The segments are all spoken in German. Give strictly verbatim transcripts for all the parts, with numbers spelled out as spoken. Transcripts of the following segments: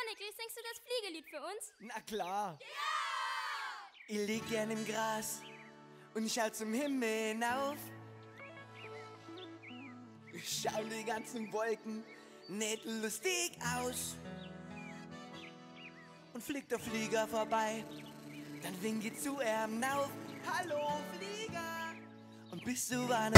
Niklas, singst du das Fliegelied für uns? Na klar. Ja! Ich lieg gern im Gras und schau zum Himmel hinauf. Schauen die ganzen Wolken nicht lustig aus. Und fliegt der Flieger vorbei, dann wink ich zu ihm auf. Hallo Flieger! Und bist du wann?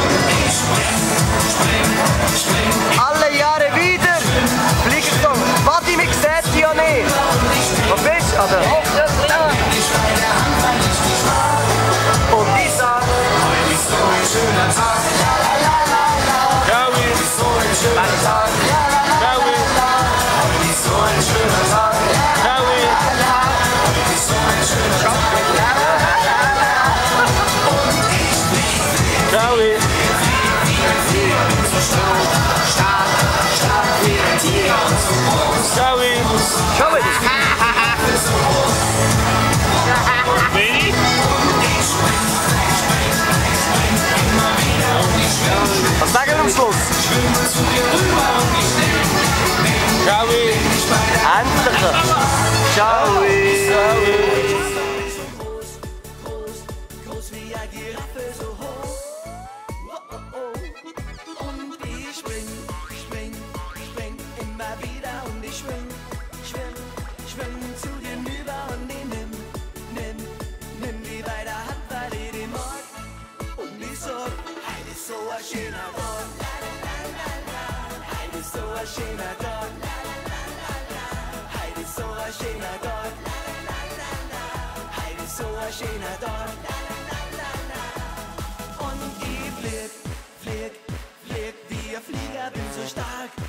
Alle Jahre wieder fliegt doch. Warte, mich sieht sie ja nicht. Wo bist du? Oder? Und ich sag, heute ist so ein schöner Tag. Ja, heute ist so ein schöner Tag. Ja, heute ist so ein schöner Tag. Ja, heute ist so ein schöner Tag. Und ich fliege. Ja, stark, stark wie ein Tiger und so groß. Schau ihn! Wenig? Ich spring, ich spring, ich spring immer wieder und ich schwimm. Was sagen wir am Schluss? Ich schwimme zu dir rüber und ich nehm, nehm, Schau nehm dich bei der Hand. Ciao! Ciao! So groß, groß, groß wie eine Giraffe, so hoch. Oh, oh, oh. Und ich spring, spring, spring immer wieder und ich schwimm, schwimm, schwimm zu dir rüber und ich nimm, nimm, nimm die bei der Hand, weil ich die mag. Und ich sag, heute ist so ein schöner Tag. Heute ist so ein schöner Tag. Heute ist so ein schöner Tag. Heute ist so ein schöner Tag. Und ich flieg, flieg, flieg wie ein Flieger, bin so stark.